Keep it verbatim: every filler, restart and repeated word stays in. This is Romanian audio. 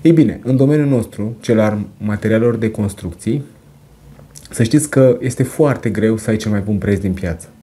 Ei bine, în domeniul nostru, cel al materialelor de construcții, să știți că este foarte greu să ai cel mai bun preț din piață.